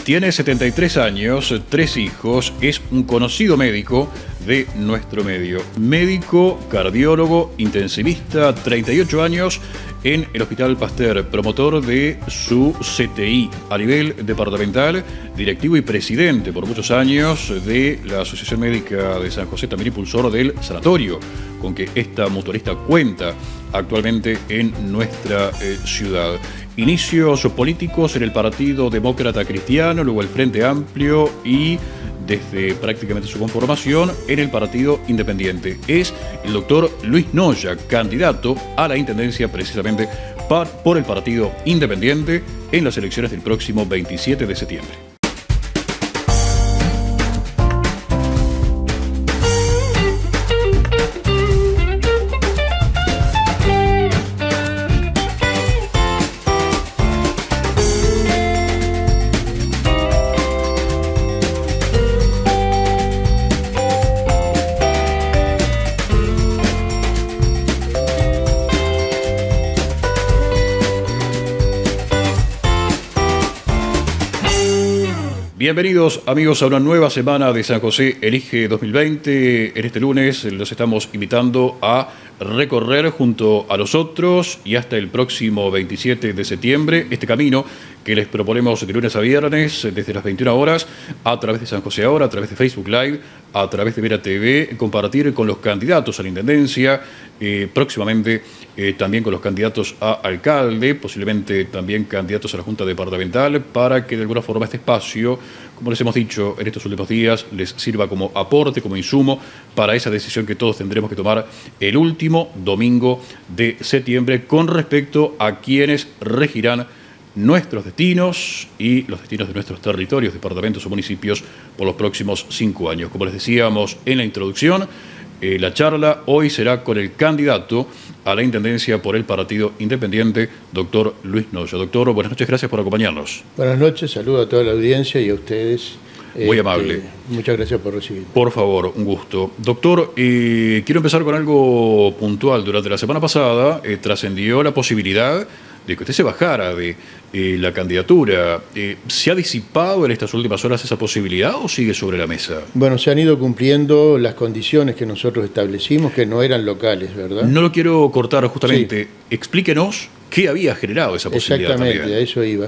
Tiene 73 años, 3 hijos, es un conocido médico de nuestro medio. Médico, cardiólogo, intensivista, 38 años en el Hospital Pasteur, promotor de su CTI a nivel departamental, directivo y presidente por muchos años de la Asociación Médica de San José, también impulsor del sanatorio con que esta mutualista cuenta actualmente en nuestra ciudad. Inicios políticos en el Partido Demócrata Cristiano, luego el Frente Amplio y desde prácticamente su conformación en el Partido Independiente. Es el doctor Luis Noya, candidato a la intendencia precisamente por el Partido Independiente en las elecciones del próximo 27 de septiembre. Bienvenidos amigos a una nueva semana de San José Elige 2020. En este lunes los estamos invitando a recorrer junto a nosotros y hasta el próximo 27 de septiembre este camino que les proponemos de lunes a viernes desde las 21 horas a través de San José Ahora, a través de Facebook Live, a través de Vera TV, compartir con los candidatos a la intendencia, próximamente también con los candidatos a alcalde, posiblemente también candidatos a la Junta Departamental, para que de alguna forma este espacio, como les hemos dicho en estos últimos días, les sirva como aporte, como insumo para esa decisión que todos tendremos que tomar el último domingo de septiembre con respecto a quienes regirán nuestros destinos y los destinos de nuestros territorios, departamentos o municipios por los próximos 5 años. Como les decíamos en la introducción, la charla hoy será con el candidato a la intendencia por el Partido Independiente, doctor Luis Noya. Doctor, buenas noches, gracias por acompañarnos. Buenas noches, saludo a toda la audiencia y a ustedes. Muy amable. Muchas gracias por recibirme. Por favor, un gusto. Doctor, quiero empezar con algo puntual. Durante la semana pasada trascendió la posibilidad de que usted se bajara de la candidatura. ¿Se ha disipado en estas últimas horas esa posibilidad o sigue sobre la mesa? Bueno, se han ido cumpliendo las condiciones que nosotros establecimos, que no eran locales, ¿verdad? No lo quiero cortar justamente. Sí. Explíquenos qué había generado esa posibilidad. Exactamente, también. A eso iba.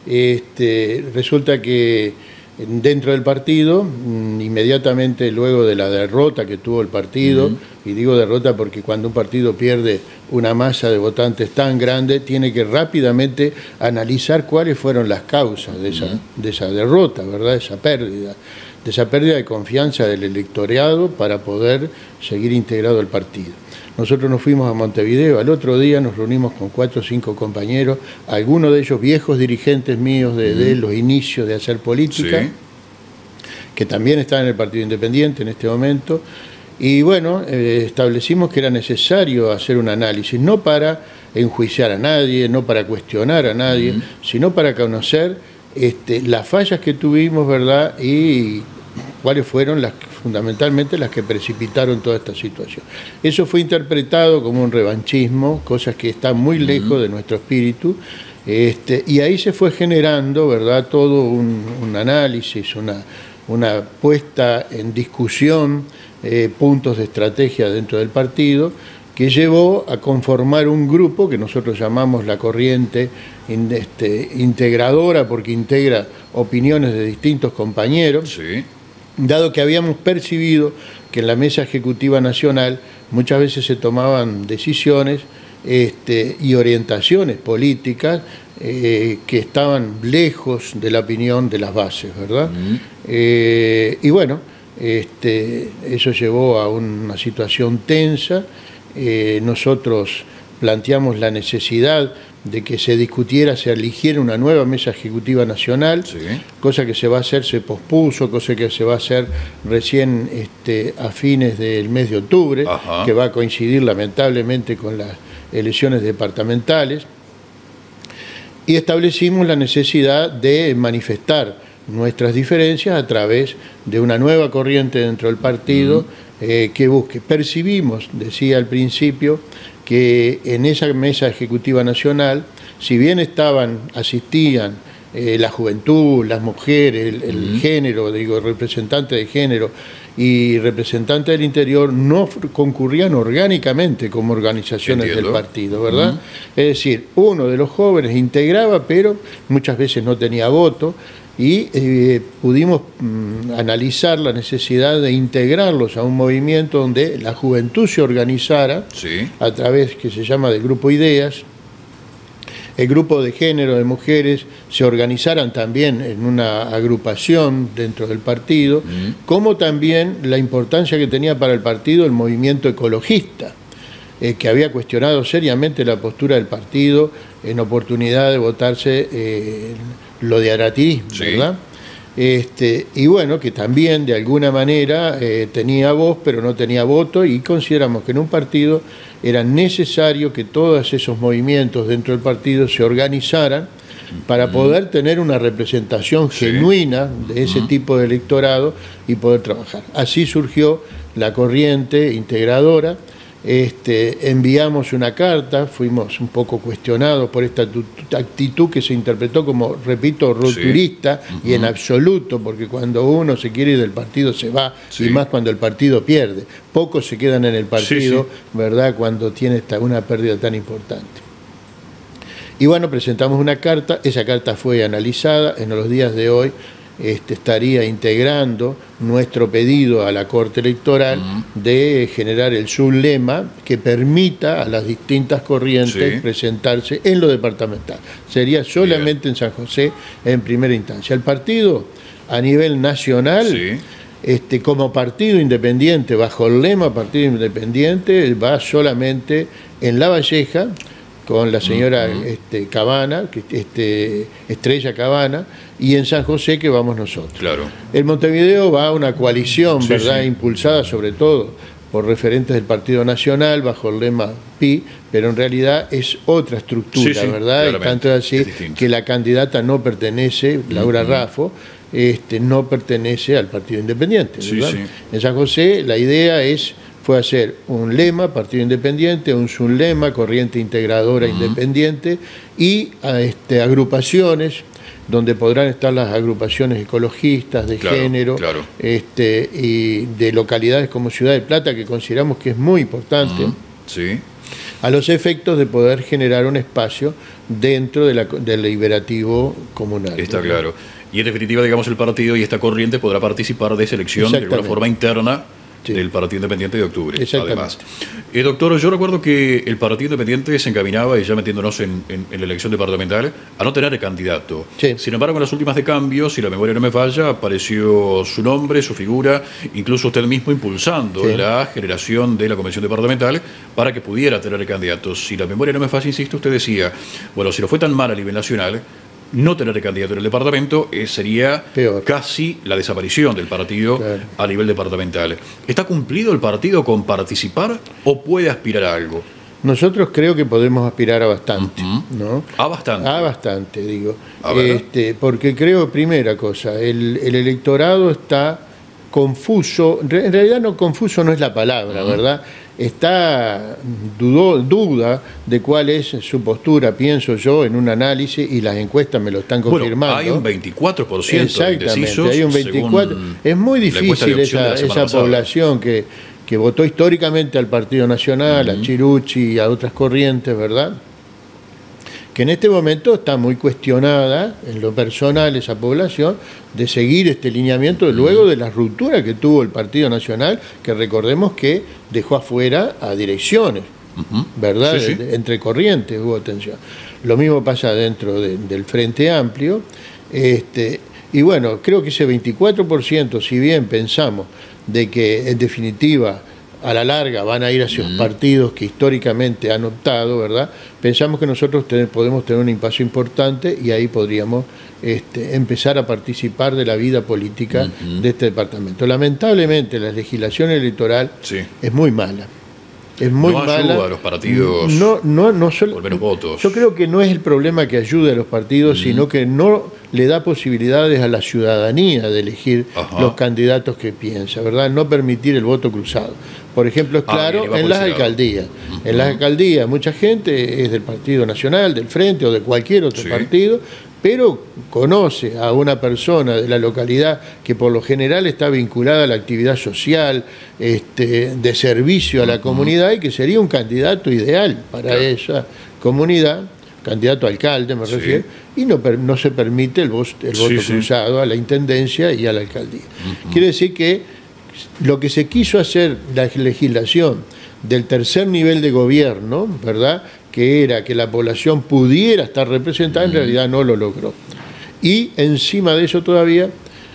Resulta que dentro del partido, inmediatamente luego de la derrota que tuvo el partido, y digo derrota porque cuando un partido pierde una masa de votantes tan grande, tiene que rápidamente analizar cuáles fueron las causas de esa derrota, ¿verdad? De esa pérdida de confianza del electorado para poder seguir integrado al partido. Nosotros nos fuimos a Montevideo, al otro día nos reunimos con 4 o 5 compañeros, algunos de ellos viejos dirigentes míos de los inicios de hacer política, sí, que también están en el Partido Independiente en este momento, y bueno, establecimos que era necesario hacer un análisis, no para enjuiciar a nadie, no para cuestionar a nadie, sino para conocer las fallas que tuvimos, ¿verdad?, y cuáles fueron fundamentalmente las que precipitaron toda esta situación. Eso fue interpretado como un revanchismo, cosas que están muy lejos de nuestro espíritu, y ahí se fue generando, ¿verdad?, todo un análisis, una puesta en discusión, puntos de estrategia dentro del partido, que llevó a conformar un grupo que nosotros llamamos la corriente integradora, porque integra opiniones de distintos compañeros. Sí. Dado que habíamos percibido que en la Mesa Ejecutiva Nacional muchas veces se tomaban decisiones y orientaciones políticas que estaban lejos de la opinión de las bases, ¿verdad? Y bueno, eso llevó a una situación tensa. Nosotros planteamos la necesidad de que se discutiera, se eligiera una nueva Mesa Ejecutiva Nacional, sí, cosa que se va a hacer, se pospuso, cosa que se va a hacer recién a fines del mes de octubre, que va a coincidir lamentablemente con las elecciones departamentales, y establecimos la necesidad de manifestar nuestras diferencias a través de una nueva corriente dentro del partido que busque. Percibimos, decía al principio, que en esa Mesa Ejecutiva Nacional, si bien asistían la juventud, las mujeres, el género, digo, representante de género y representante del interior no concurrían orgánicamente como organizaciones del partido, ¿verdad? Es decir, uno de los jóvenes integraba, pero muchas veces no tenía voto, y pudimos analizar la necesidad de integrarlos a un movimiento donde la juventud se organizara a través, que se llama, del Grupo Ideas. El grupo de género de mujeres se organizaran también en una agrupación dentro del partido, como también la importancia que tenía para el partido el movimiento ecologista, que había cuestionado seriamente la postura del partido en oportunidad de votarse lo de Aratirí, ¿verdad? Y bueno, que también de alguna manera tenía voz, pero no tenía voto, y consideramos que en un partido era necesario que todos esos movimientos dentro del partido se organizaran para poder tener una representación genuina de ese tipo de electorado y poder trabajar. Así surgió la corriente integradora. Enviamos una carta, fuimos un poco cuestionados por esta actitud que se interpretó como, repito, rupturista, y en absoluto, porque cuando uno se quiere ir del partido se va, y más cuando el partido pierde. Pocos se quedan en el partido, ¿verdad?, cuando tiene una pérdida tan importante. Y bueno, presentamos una carta, esa carta fue analizada, en los días de hoy estaría integrando nuestro pedido a la Corte Electoral de generar el sublema que permita a las distintas corrientes presentarse en lo departamental. Sería solamente en San José en primera instancia. El partido a nivel nacional, como partido independiente, bajo el lema partido independiente, va solamente en La Valleja, con la señora Cabana, Estrella Cabana, y en San José, que vamos nosotros. Claro. En Montevideo va una coalición, ¿verdad?, impulsada sobre todo por referentes del Partido Nacional, bajo el lema PI, pero en realidad es otra estructura, ¿verdad? Y tanto es así que la candidata no pertenece, Laura Raffo, no pertenece al Partido Independiente, ¿verdad? En San José la idea fue hacer un lema, partido independiente, un sublema, corriente integradora independiente, y agrupaciones, donde podrán estar las agrupaciones ecologistas, de género, y de localidades como Ciudad de Plata, que consideramos que es muy importante, a los efectos de poder generar un espacio dentro de del deliberativo comunal. Está claro. Y en definitiva, digamos, el partido y esta corriente podrá participar de esa elección de alguna forma interna del Partido Independiente de octubre, además. Doctor, yo recuerdo que el Partido Independiente se encaminaba, y ya metiéndonos en la elección departamental, a no tener candidato. Sin embargo, en las últimas de cambios, si la memoria no me falla, apareció su nombre, su figura, incluso usted mismo impulsando la generación de la convención departamental para que pudiera tener candidatos. Si la memoria no me falla, insisto, usted decía, bueno, si no fue tan mal a nivel nacional, no tener candidato en el departamento sería peor, casi la desaparición del partido a nivel departamental. ¿Está cumplido el partido con participar o puede aspirar a algo? Nosotros creo que podemos aspirar a bastante, ¿no? ¿A bastante? A bastante, digo. Porque creo, primera cosa, el electorado está confuso, en realidad no, confuso no es la palabra, ¿verdad? Está duda de cuál es su postura, pienso yo, en un análisis, y las encuestas me lo están confirmando. Hay un 24% exactamente, hay un 24%. Es muy difícil esa población que votó históricamente al Partido Nacional, a Chirucci y a otras corrientes, ¿verdad?, que en este momento está muy cuestionada en lo personal esa población de seguir este lineamiento luego de la ruptura que tuvo el Partido Nacional, que recordemos que dejó afuera a direcciones, ¿verdad? Entre corrientes hubo tensión. Lo mismo pasa dentro del Frente Amplio, y bueno, creo que ese 24%, si bien pensamos de que en definitiva a la larga van a ir hacia los partidos que históricamente han optado, ¿verdad?, pensamos que nosotros podemos tener un espacio importante, y ahí podríamos empezar a participar de la vida política de este departamento. Lamentablemente la legislación electoral es muy mala. Es muy mala. Ayuda a los partidos por menos votos. Yo creo que no es el problema que ayude a los partidos, sino que no le da posibilidades a la ciudadanía de elegir los candidatos que piensa, ¿verdad? No permitir el voto cruzado. Por ejemplo, es claro en las alcaldías. En las alcaldías mucha gente es del Partido Nacional, del Frente o de cualquier otro partido, pero conoce a una persona de la localidad que por lo general está vinculada a la actividad social, de servicio a la comunidad, y que sería un candidato ideal para esa comunidad, candidato a alcalde me refiero, y no se permite el voto cruzado a la intendencia y a la alcaldía. Quiere decir que lo que se quiso hacer, la legislación del tercer nivel de gobierno, ¿verdad?, que era que la población pudiera estar representada, en realidad no lo logró. Y encima de eso todavía,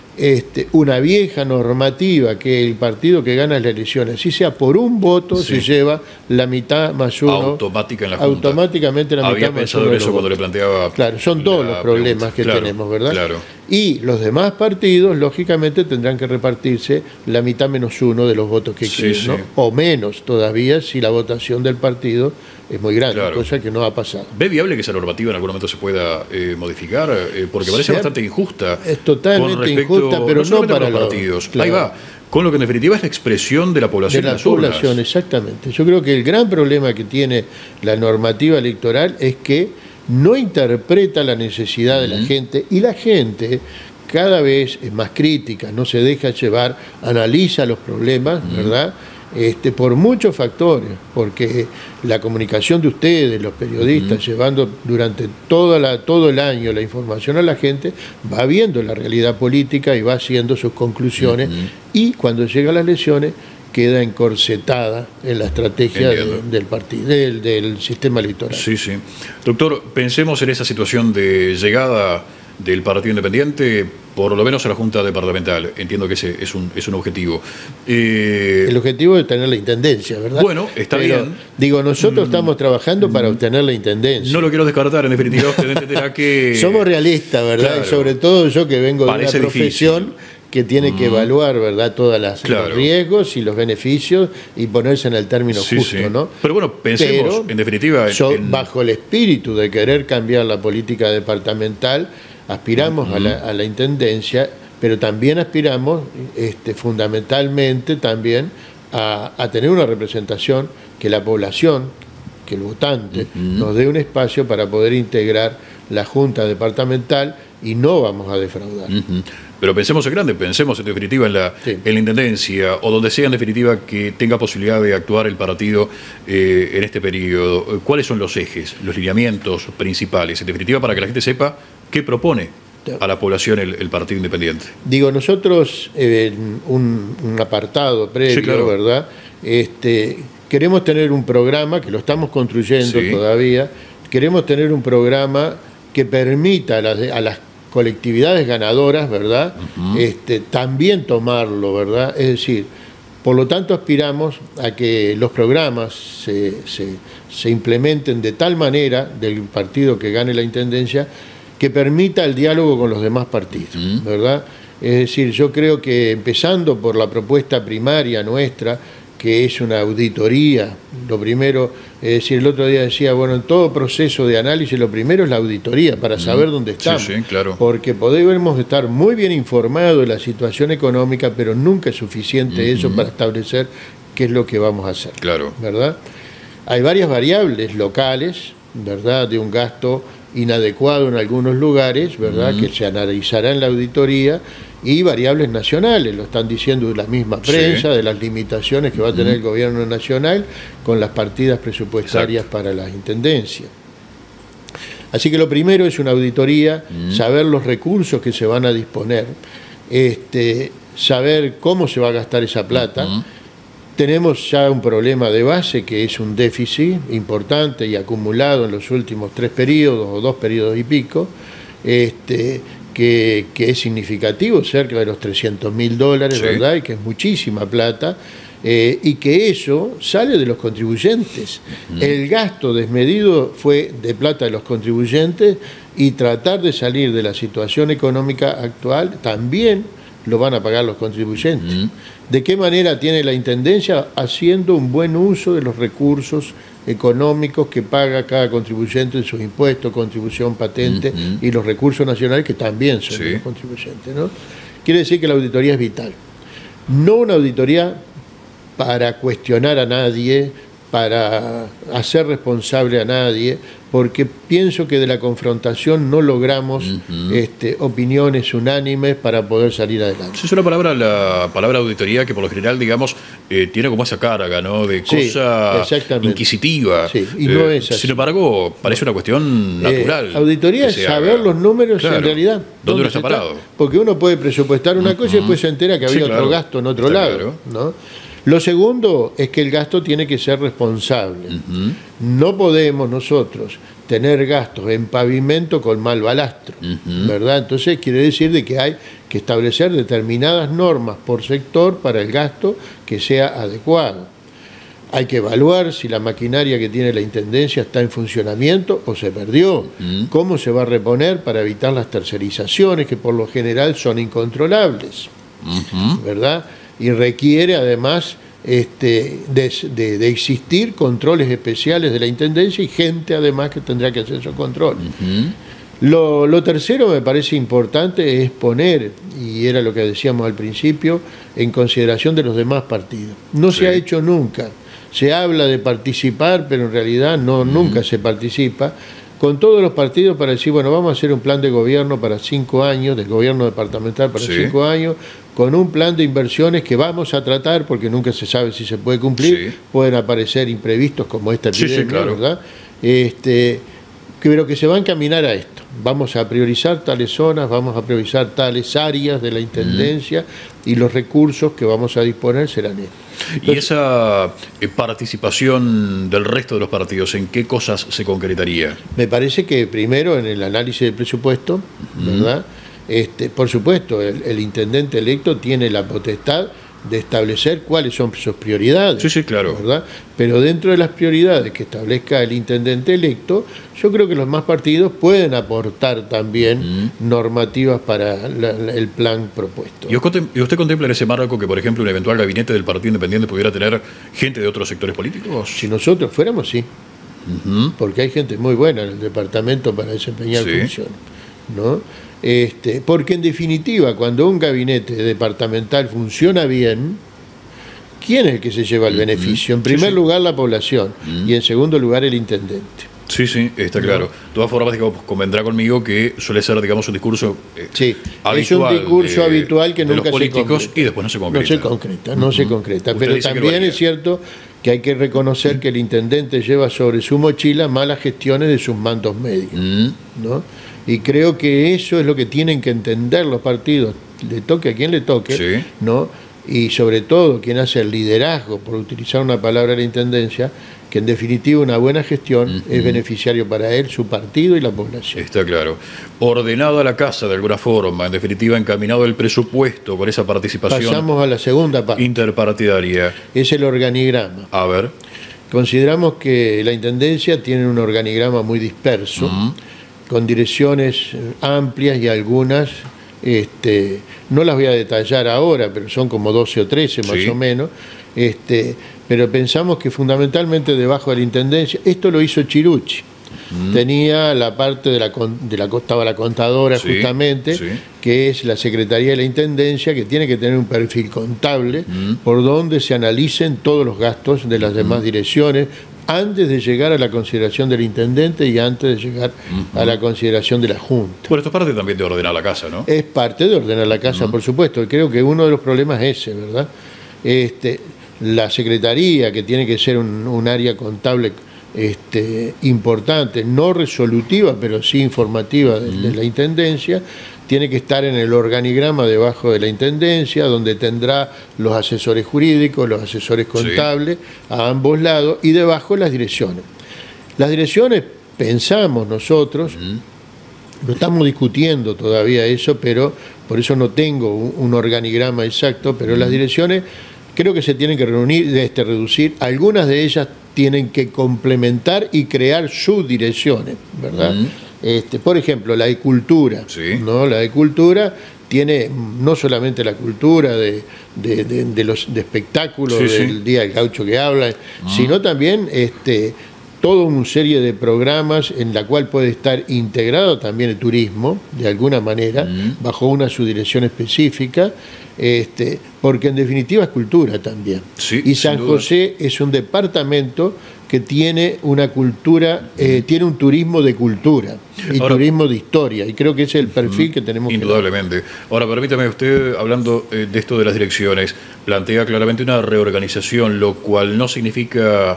una vieja normativa que el partido que gana las elecciones, si sea por un voto, se lleva la mitad más uno. Automática en la Junta. Automáticamente la mitad Había más pensado uno. en eso cuando le planteaba. Claro, son todos los problemas que tenemos, ¿verdad? Claro. Y los demás partidos, lógicamente, tendrán que repartirse la mitad menos uno de los votos que quieren, ¿no? O menos todavía si la votación del partido es muy grande, cosa que no ha pasado. ¿Ve viable que esa normativa en algún momento se pueda modificar? Porque parece bastante injusta. Es totalmente injusta, pero no para los partidos. Claro. Ahí va. Con lo que en definitiva es la expresión de la población en las urnas. De la población, exactamente. Yo creo que el gran problema que tiene la normativa electoral es que no interpreta la necesidad de la gente, y la gente cada vez es más crítica, no se deja llevar, analiza los problemas, ¿verdad?, por muchos factores, porque la comunicación de ustedes, los periodistas, llevando durante todo el año la información a la gente, va viendo la realidad política y va haciendo sus conclusiones, y cuando llega a las elecciones queda encorsetada en la estrategia del partido, del sistema electoral. Sí, sí. Doctor, pensemos en esa situación de llegada del Partido Independiente, por lo menos a la Junta Departamental. Entiendo que ese es un objetivo. El objetivo es tener la intendencia, ¿verdad? Bueno, está bien. Digo, nosotros estamos trabajando para obtener la intendencia. No lo quiero descartar, en definitiva usted entenderá que... Somos realistas, ¿verdad? Claro. Y sobre todo yo que vengo de una profesión que tiene que evaluar, ¿verdad?, todos los riesgos y los beneficios y ponerse en el término justo, ¿no? Pero bueno, pensemos, en definitiva... Bajo el espíritu de querer cambiar la política departamental, aspiramos a la intendencia, pero también aspiramos fundamentalmente también a tener una representación que la población, que el votante, nos dé un espacio para poder integrar la Junta Departamental, y no vamos a defraudar. Pero pensemos en grande, pensemos en definitiva en la intendencia, o donde sea en definitiva que tenga posibilidad de actuar el partido en este periodo. ¿Cuáles son los ejes, los lineamientos principales, en definitiva, para que la gente sepa qué propone a la población el Partido Independiente? Digo, nosotros, un apartado previo, ¿verdad? Queremos tener un programa, que lo estamos construyendo todavía, queremos tener un programa que permita a las colectividades ganadoras, ¿verdad?, también tomarlo, ¿verdad? Es decir, por lo tanto aspiramos a que los programas se implementen de tal manera del partido que gane la intendencia que permita el diálogo con los demás partidos, ¿verdad? Es decir, yo creo que empezando por la propuesta primaria nuestra, que es una auditoría, lo primero, es decir, el otro día decía, bueno, en todo proceso de análisis lo primero es la auditoría, para saber dónde estamos. Sí, claro. Porque podemos estar muy bien informados de la situación económica, pero nunca es suficiente eso para establecer qué es lo que vamos a hacer. Claro. ¿Verdad? Hay varias variables locales, ¿verdad?, de un gasto inadecuado en algunos lugares, ¿verdad?, que se analizará en la auditoría, y variables nacionales, lo están diciendo la misma prensa, de las limitaciones que va a tener el gobierno nacional con las partidas presupuestarias para las intendencias. Así que lo primero es una auditoría, saber los recursos que se van a disponer, saber cómo se va a gastar esa plata. Tenemos ya un problema de base, que es un déficit importante y acumulado en los últimos 3 periodos o 2 periodos y pico, que es significativo, cerca de los $300.000, ¿verdad?, y que es muchísima plata, y que eso sale de los contribuyentes. El gasto desmedido fue de plata de los contribuyentes, y tratar de salir de la situación económica actual también lo van a pagar los contribuyentes. ¿De qué manera tiene la intendencia? Haciendo un buen uso de los recursos económicos que paga cada contribuyente en sus impuestos, contribución, patente, y los recursos nacionales, que también son de los contribuyentes, ¿no? Quiere decir que la auditoría es vital. No una auditoría para cuestionar a nadie, para hacer responsable a nadie, porque pienso que de la confrontación no logramos opiniones unánimes para poder salir adelante. Es una palabra, la palabra auditoría, que por lo general, digamos, tiene como esa carga, ¿no? De cosa inquisitiva. Sí, y no es así. Sin embargo, parece una cuestión natural. Auditoría es saber los números en realidad. ¿Dónde uno está parado? Porque uno puede presupuestar una cosa y después se entera que había otro gasto en otro lado, ¿no? Lo segundo es que el gasto tiene que ser responsable. No podemos nosotros tener gastos en pavimento con mal balastro, ¿verdad? Entonces quiere decir de que hay que establecer determinadas normas por sector para el gasto que sea adecuado. Hay que evaluar si la maquinaria que tiene la Intendencia está en funcionamiento o se perdió. Cómo se va a reponer para evitar las tercerizaciones, que por lo general son incontrolables, ¿verdad? Y requiere además de existir controles especiales de la Intendencia y gente además que tendrá que hacer esos controles. Lo tercero me parece importante es poner, y era lo que decíamos al principio, en consideración de los demás partidos. No se ha hecho nunca. Se habla de participar, pero en realidad nunca se participa con todos los partidos para decir, bueno, vamos a hacer un plan de gobierno para 5 años, del gobierno departamental para 5 años, con un plan de inversiones que vamos a tratar, porque nunca se sabe si se puede cumplir, pueden aparecer imprevistos como esta epidemia, ¿verdad? Pero que se va a encaminar a esto. Vamos a priorizar tales zonas, vamos a priorizar tales áreas de la Intendencia y los recursos que vamos a disponer serán estos. Entonces, ¿y esa participación del resto de los partidos, en qué cosas se concretaría? Me parece que primero en el análisis del presupuesto, ¿verdad? Por supuesto, el intendente electo tiene la potestad de establecer cuáles son sus prioridades. Sí, claro. ¿Verdad? Pero dentro de las prioridades que establezca el intendente electo, yo creo que los más partidos pueden aportar también normativas para el plan propuesto. ¿Y usted contempla en ese marco que, por ejemplo, un eventual gabinete del Partido Independiente pudiera tener gente de otros sectores políticos? Si nosotros fuéramos, sí. Porque hay gente muy buena en el departamento para desempeñar funciones, ¿no? Porque en definitiva, cuando un gabinete departamental funciona bien, ¿quién es el que se lleva el beneficio? En primer lugar la población y en segundo lugar el intendente. Sí, está claro. De todas formas, digamos, convendrá conmigo que suele ser, digamos, un discurso habitual. Es un discurso habitual que nunca se concreta. Y después no se concreta. No se concreta. Pero también es cierto que hay que reconocer que el intendente lleva sobre su mochila malas gestiones de sus mandos medios, ¿no? Y creo que eso es lo que tienen que entender los partidos, le toque a quien le toque, ¿no? Y sobre todo quien hace el liderazgo, por utilizar una palabra de la Intendencia, que en definitiva una buena gestión es beneficiario para él, su partido y la población. Está claro. Ordenada la casa de alguna forma, en definitiva encaminado el presupuesto con esa participación. Pasamos a la segunda parte. Interpartidaria. Es el organigrama. A ver. Consideramos que la Intendencia tiene un organigrama muy disperso, con direcciones amplias y algunas, no las voy a detallar ahora, pero son como 12 o 13 más o menos, pero pensamos que fundamentalmente debajo de la Intendencia, esto lo hizo Chirucci, tenía la parte de estaba la contadora justamente, que es la Secretaría de la Intendencia, que tiene que tener un perfil contable por donde se analicen todos los gastos de las demás direcciones, antes de llegar a la consideración del intendente y antes de llegar a la consideración de la Junta. Bueno, esto es parte también de ordenar la casa, ¿no? Es parte de ordenar la casa, por supuesto. Creo que uno de los problemas es ese, ¿verdad? La Secretaría, que tiene que ser un área contable importante, no resolutiva, pero sí informativa de la Intendencia, tiene que estar en el organigrama debajo de la Intendencia, donde tendrá los asesores jurídicos, los asesores contables, a ambos lados, y debajo las direcciones. Las direcciones, pensamos nosotros, lo estamos discutiendo todavía eso, pero por eso no tengo un organigrama exacto, pero las direcciones creo que se tienen que reducir, algunas de ellas tienen que complementar y crear subdirecciones, ¿verdad? Por ejemplo, la de cultura, ¿no? La de cultura tiene no solamente la cultura de espectáculos del Día del Gaucho que habla, sino también toda una serie de programas en la cual puede estar integrado también el turismo, de alguna manera, bajo una subdirección específica, porque en definitiva es cultura también. Sí, y San José es un departamento que tiene una cultura, tiene un turismo de cultura y ahora, turismo de historia, y creo que ese es el perfil que tenemos. Indudablemente. Ahora, permítame, usted, hablando de esto de las direcciones, plantea claramente una reorganización, lo cual no significa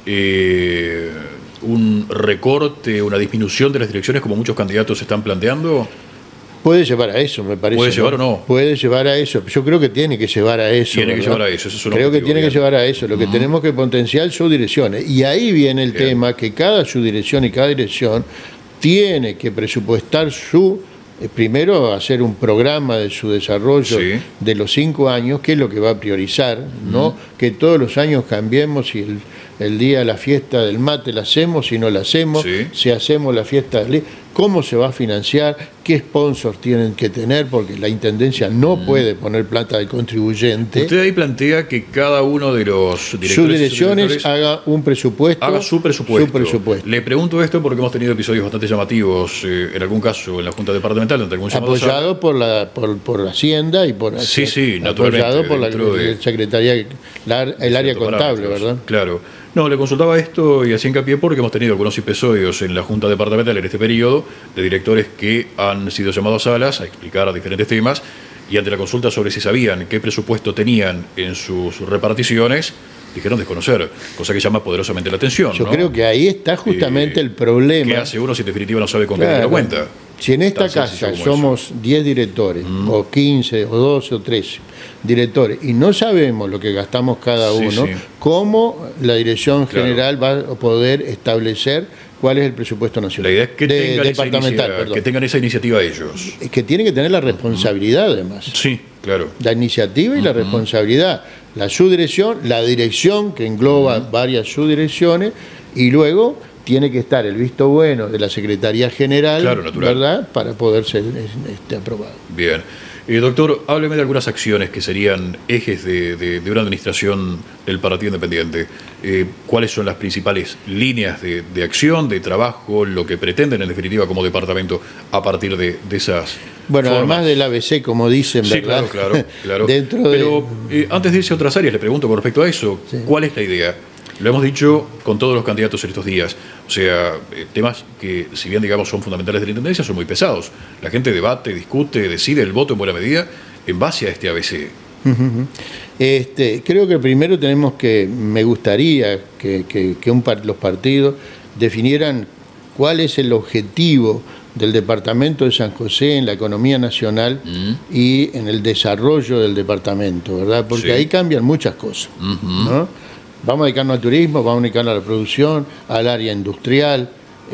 un recorte, una disminución de las direcciones como muchos candidatos están planteando. Puede llevar a eso, me parece. ¿Puede llevar o no? Puede llevar a eso. Yo creo que tiene que llevar a eso. Tiene que llevar a eso. Eso es un creo objetivo, que tiene bien. que llevar a eso. Lo que tenemos que potenciar son direcciones. Y ahí viene el tema que cada subdirección y cada dirección tiene que presupuestar primero hacer un programa de su desarrollo de los 5 años, qué es lo que va a priorizar, no que todos los años cambiemos y el día de la fiesta del mate la hacemos, si no la hacemos, si hacemos la fiesta del... ¿Cómo se va a financiar? ¿Qué sponsors tienen que tener? Porque la Intendencia no puede poner plata del contribuyente. Usted ahí plantea que cada uno de los subdirecciones haga un presupuesto. Haga su presupuesto. Le pregunto esto porque hemos tenido episodios bastante llamativos, en algún caso en la Junta Departamental, ante algún llamado apoyado por Hacienda y por... Sí, naturalmente. Apoyado por la Secretaría, el área contable, ¿verdad? Claro. No, le consultaba esto y hacía hincapié porque hemos tenido algunos episodios en la Junta Departamental en este periodo de directores que han sido llamados a salas a explicar diferentes temas y ante la consulta sobre si sabían qué presupuesto tenían en sus reparticiones, dijeron desconocer, cosa que llama poderosamente la atención. Yo creo que ahí está justamente el problema. ¿Qué hace uno si en definitiva no sabe con qué lo cuenta? Si en esta casa somos 10 directores, o 15, o 12, o 13 directores, y no sabemos lo que gastamos cada uno, ¿cómo la dirección general va a poder establecer cuál es el presupuesto nacional? La idea es que tengan esa iniciativa ellos. Es que tienen que tener la responsabilidad, además. Sí, claro. La iniciativa y la responsabilidad. La subdirección, la dirección, que engloba varias subdirecciones, y luego tiene que estar el visto bueno de la Secretaría General, ¿verdad?, para poder ser aprobado. Bien. Doctor, hábleme de algunas acciones que serían ejes de una administración del Partido Independiente. ¿Cuáles son las principales líneas de acción, de trabajo, lo que pretenden en definitiva como departamento a partir de esas formas? Además del ABC, como dicen, ¿verdad? Claro. Pero antes de irse a otras áreas, le pregunto con respecto a eso, ¿cuál es la idea? Lo hemos dicho con todos los candidatos en estos días. O sea, temas que, si bien digamos son fundamentales de la Intendencia, son muy pesados. La gente debate, discute, decide el voto en buena medida en base a este ABC. Creo que primero me gustaría que los partidos definieran cuál es el objetivo del departamento de San José en la economía nacional y en el desarrollo del departamento, ¿verdad? Porque ahí cambian muchas cosas, ¿no? Vamos a dedicarnos al turismo, vamos a dedicarnos a la producción, al área industrial.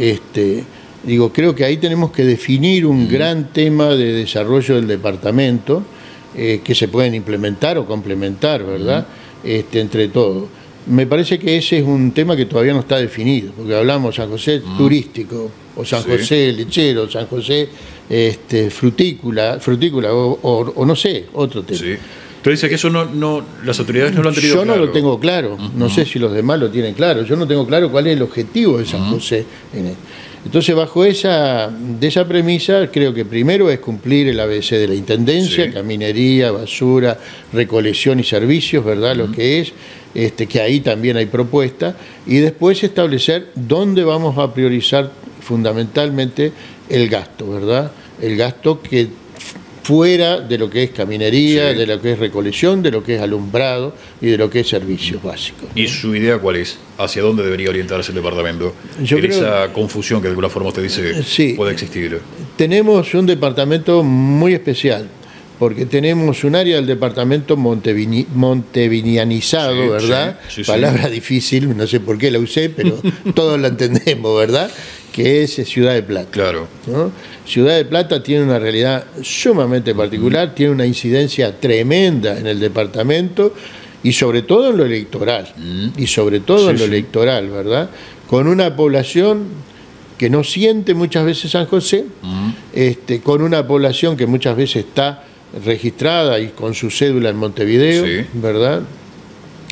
Creo que ahí tenemos que definir un gran tema de desarrollo del departamento que se pueden implementar o complementar, ¿verdad? Entre todos. Me parece que ese es un tema que todavía no está definido, porque hablamos San José turístico, o San José lechero, San José frutícola o no sé, otro tema. Pero dice que eso las autoridades no lo han tenido claro. Yo no lo tengo claro, no sé si los demás lo tienen claro. Yo no tengo claro cuál es el objetivo de San José. Entonces, bajo de esa premisa, creo que primero es cumplir el ABC de la Intendencia, caminería, basura, recolección y servicios, ¿verdad? Lo que es, que ahí también hay propuesta, y después establecer dónde vamos a priorizar fundamentalmente el gasto, ¿verdad? El gasto que fuera de lo que es caminería, de lo que es recolección, de lo que es alumbrado y de lo que es servicios básicos, ¿no? ¿Y su idea cuál es? ¿Hacia dónde debería orientarse el departamento? Esa confusión que de alguna forma usted dice puede existir. Tenemos un departamento muy especial, porque tenemos un área del departamento montevinianizado, ¿verdad? Palabra difícil, no sé por qué la usé, pero todos la entendemos, ¿verdad? Que es Ciudad de Plata. Claro. ¿No? Ciudad de Plata tiene una realidad sumamente particular, tiene una incidencia tremenda en el departamento y sobre todo en lo electoral. Y sobre todo en lo electoral, ¿verdad? Con una población que no siente muchas veces San José, con una población que muchas veces está registrada y con su cédula en Montevideo, ¿verdad?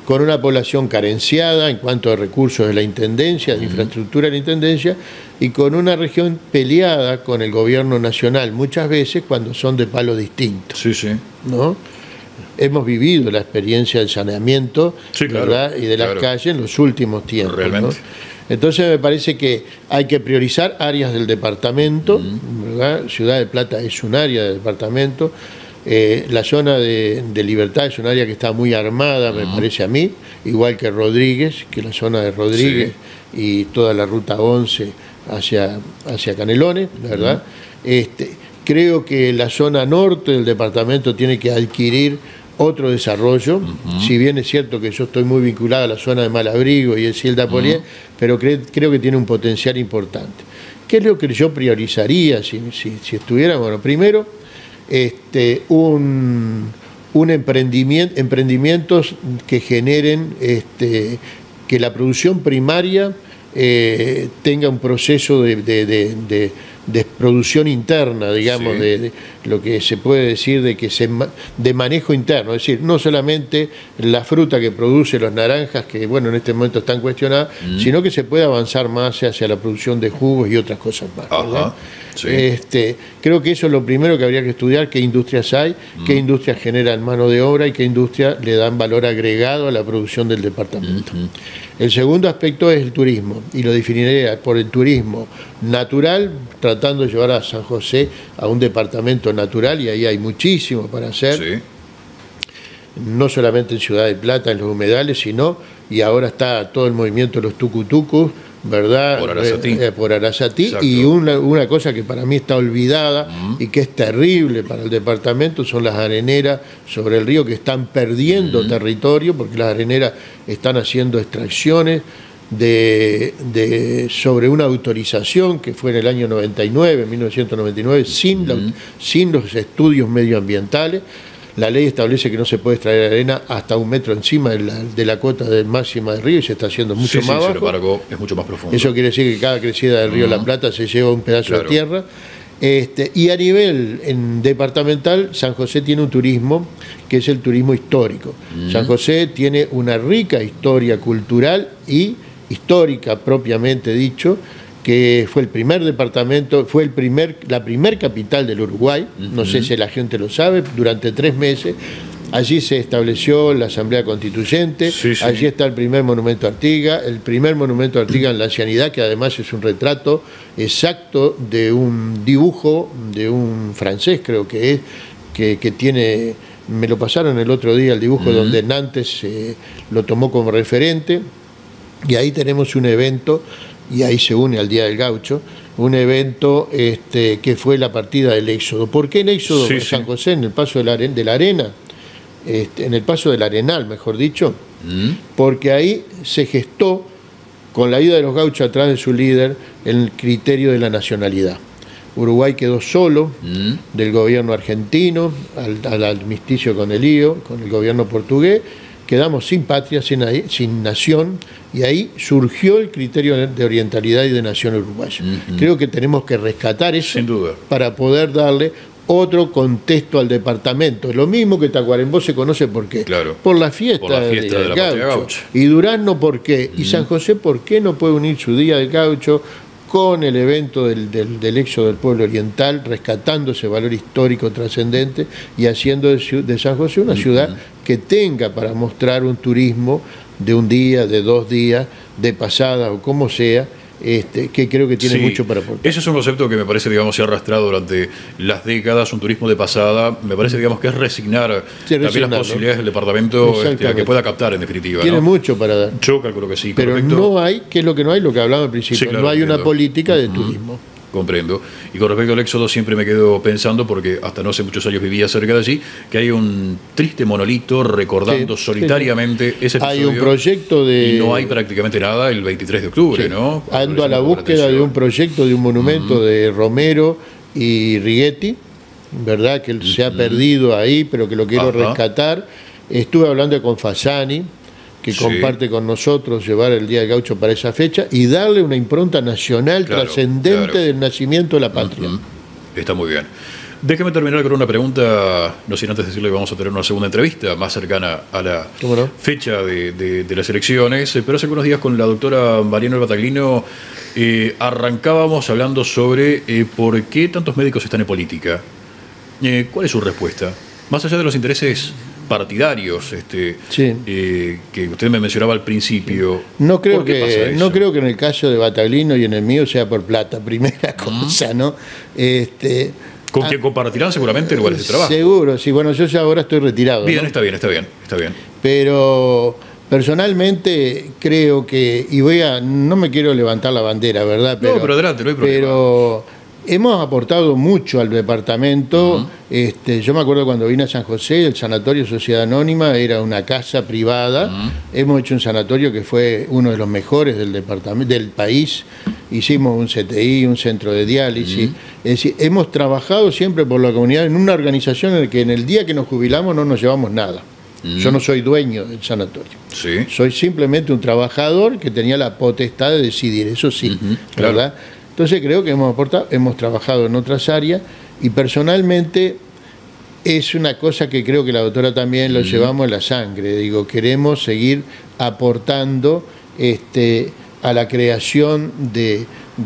con una población carenciada en cuanto a recursos de la Intendencia, de infraestructura de la Intendencia, y con una región peleada con el gobierno nacional, muchas veces cuando son de palos distintos. Sí, sí. ¿No? Hemos vivido la experiencia del saneamiento, sí, claro, ¿verdad? Y de las calles en los últimos tiempos. Realmente. ¿No? Entonces me parece que hay que priorizar áreas del departamento, ¿verdad? Ciudad de Plata es un área del departamento, la zona de Libertad es un área que está muy armada, me parece a mí, igual que Rodríguez, que la zona de Rodríguez y toda la ruta 11 hacia Canelones, ¿verdad? Creo que la zona norte del departamento tiene que adquirir otro desarrollo, si bien es cierto que yo estoy muy vinculado a la zona de Malabrigo y el Ciel de Apolié, pero creo que tiene un potencial importante. ¿Qué es lo que yo priorizaría si estuviera? Bueno, primero, emprendimientos que generen que la producción primaria tenga un proceso de producción interna, digamos, de lo que se puede decir de manejo interno, es decir, no solamente la fruta que produce los naranjas, que bueno, en este momento están cuestionadas, sino que se puede avanzar más hacia la producción de jugos y otras cosas más. Creo que eso es lo primero que habría que estudiar, qué industrias hay, qué industrias generan mano de obra y qué industrias le dan valor agregado a la producción del departamento. El segundo aspecto es el turismo, y lo definiría por el turismo natural, tratando de llevar a San José a un departamento natural, y ahí hay muchísimo para hacer, no solamente en Ciudad de Plata, en los humedales, sino, y ahora está todo el movimiento de los tucutucos, ¿verdad? Por Arasatí. Y una cosa que para mí está olvidada y que es terrible para el departamento son las areneras sobre el río, que están perdiendo territorio porque las areneras están haciendo extracciones sobre una autorización que fue en el año 99, 1999, sin los estudios medioambientales. La ley establece que no se puede extraer arena hasta 1 metro encima de la cota máxima del río, y se está haciendo mucho más bajo. Sin embargo, es mucho más profundo. Eso quiere decir que cada crecida del río La Plata se lleva un pedazo de tierra. Y a nivel departamental, San José tiene un turismo que es el turismo histórico. San José tiene una rica historia cultural y histórica propiamente dicho, que fue el primer departamento, fue la primer capital del Uruguay, no sé si la gente lo sabe, durante 3 meses. Allí se estableció la Asamblea Constituyente, allí está el primer monumento a Artigas, el primer monumento a Artigas en la ancianidad, que además es un retrato exacto de un dibujo de un francés, creo que es, que tiene, me lo pasaron el otro día, el dibujo donde Nantes lo tomó como referente, y ahí tenemos un evento, y ahí se une al Día del Gaucho, un evento que fue la partida del Éxodo. ¿Por qué el Éxodo de San José en el paso de la arena? En el paso del Arenal, mejor dicho, porque ahí se gestó, con la ida de los gauchos atrás de su líder, el criterio de la nacionalidad. Uruguay quedó solo del gobierno argentino, al armisticio con el lío, con el gobierno portugués, quedamos sin patria, sin nación, y ahí surgió el criterio de orientalidad y de nación uruguaya. Creo que tenemos que rescatar eso, sin duda, para poder darle otro contexto al departamento. Lo mismo que Tacuarembó se conoce ¿por qué? Por la fiesta del gaucho. Y Durazno ¿por qué? Y San José ¿por qué no puede unir su Día del Gaucho con el evento del éxodo del pueblo oriental, rescatando ese valor histórico trascendente y haciendo de San José una ciudad que tenga para mostrar un turismo de 1 día, de 2 días, de pasada o como sea, que creo que tiene mucho para aportar. Ese es un concepto que me parece, digamos, se ha arrastrado durante las décadas, un turismo de pasada. Me parece, digamos, que es resignar también las posibilidades del departamento a que pueda captar, en definitiva. Tiene mucho para dar. Yo calculo que sí. Pero no hay, ¿qué es lo que no hay? Lo que hablaba al principio. No hay una política de turismo. Comprendo. Y con respecto al éxodo siempre me quedo pensando, porque hasta no hace muchos años vivía cerca de allí, que hay un triste monolito recordando solitariamente ese episodio. Hay un proyecto y no hay prácticamente nada el 23 de octubre, ¿no? Ando a la búsqueda de un proyecto, de un monumento de Romero y Righetti, ¿verdad? Que se ha perdido ahí, pero que lo quiero rescatar. Estuve hablando con Fasani, que comparte con nosotros llevar el Día del Gaucho para esa fecha y darle una impronta nacional trascendente del nacimiento de la patria. Está muy bien. Déjeme terminar con una pregunta, no sin antes decirle que vamos a tener una segunda entrevista más cercana a la fecha de las elecciones, pero hace algunos días con la doctora Mariano Battaglino arrancábamos hablando sobre por qué tantos médicos están en política. ¿Cuál es su respuesta? Más allá de los intereses partidarios que usted me mencionaba al principio. No creo que en el caso de Battaglino y en el mío sea por plata, primera cosa, ¿no? ¿Con quien compartirán seguramente lugares de trabajo? Seguro, sí. Bueno, yo ya ahora estoy retirado. Bien, ¿no? está bien. Pero personalmente creo que, no me quiero levantar la bandera, ¿verdad? Pero adelante, no hay problema. Pero hemos aportado mucho al departamento. Yo me acuerdo cuando vine a San José, el Sanatorio Sociedad Anónima era una casa privada. Hemos hecho un sanatorio que fue uno de los mejores del departamento, del país. Hicimos un CTI, un centro de diálisis. Es decir, hemos trabajado siempre por la comunidad en una organización en la que en el día que nos jubilamos no nos llevamos nada. Yo no soy dueño del sanatorio. Sí. Soy simplemente un trabajador que tenía la potestad de decidir, eso sí, ¿verdad? Claro. Entonces creo que hemos trabajado en otras áreas y personalmente es una cosa que creo que la doctora también lo llevamos en la sangre. Digo, queremos seguir aportando a la creación de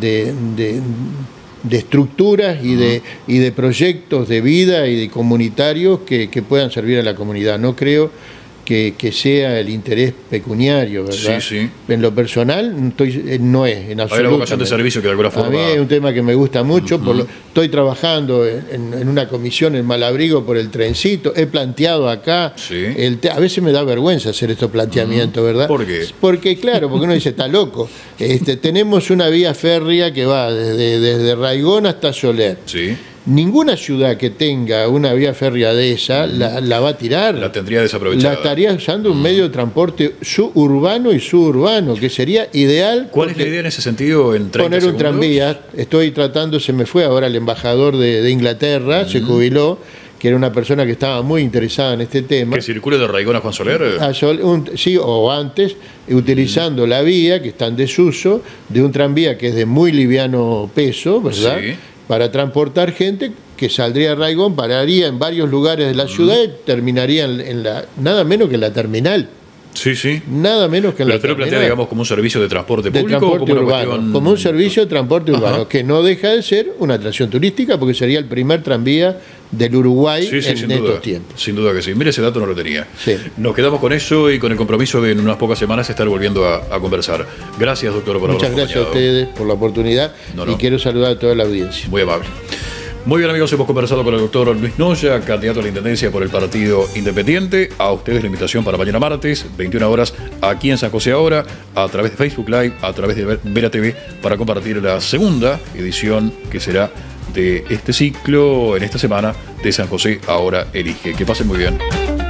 estructuras y de proyectos de vida y de comunitarios que puedan servir a la comunidad. No creo que sea el interés pecuniario, ¿verdad? Sí. En lo personal no es, en absoluto. Hay una vocación de servicio que de alguna forma... A mí es un tema que me gusta mucho. Estoy trabajando en una comisión en Malabrigo por el trencito. He planteado acá... Sí. A veces me da vergüenza hacer estos planteamientos, ¿verdad? ¿Por qué? Porque uno dice, está loco. Tenemos una vía férrea que va desde Raigón hasta Soler. Sí. Ninguna ciudad que tenga una vía férrea de esa la va a tirar. La tendría desaprovechada. La estaría usando un medio de transporte suburbano y suburbano, que sería ideal. ¿Cuál es la idea en ese sentido? En 30 poner un segundos? tranvía. Estoy tratando, se me fue ahora el embajador de Inglaterra, se jubiló, que era una persona que estaba muy interesada en este tema. ¿Que circule de Raigón a Juan Soler? Sí, o antes, utilizando la vía, que está en desuso, de un tranvía que es de muy liviano peso, ¿verdad? Sí. Para transportar gente que saldría de Raigón, pararía en varios lugares de la ciudad y terminaría nada menos que en la terminal. Sí. Nada menos que en la terminal. Pero usted lo plantea, digamos, como un servicio de transporte público. De transporte o como urbano, cuestión... como un servicio de transporte urbano, que no deja de ser una atracción turística porque sería el primer tranvía del Uruguay en estos tiempos. Sin duda que sí. Mire, ese dato no lo tenía. Sí. Nos quedamos con eso y con el compromiso de en unas pocas semanas estar volviendo a conversar. Gracias, doctor, por habernos acompañado. Muchas gracias a ustedes por la oportunidad y quiero saludar a toda la audiencia. Muy amable. Muy bien, amigos, hemos conversado con el doctor Luis Noya, candidato a la Intendencia por el Partido Independiente. A ustedes la invitación para mañana martes, 21 horas, aquí en San José Ahora, a través de Facebook Live, a través de Vera TV, para compartir la segunda edición que será de este ciclo en esta semana de San José Ahora Elige. Que pasen muy bien.